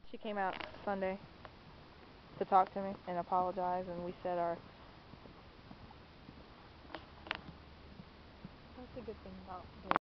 She came out Sunday to talk to me and apologize, and we said our... That's a good thing about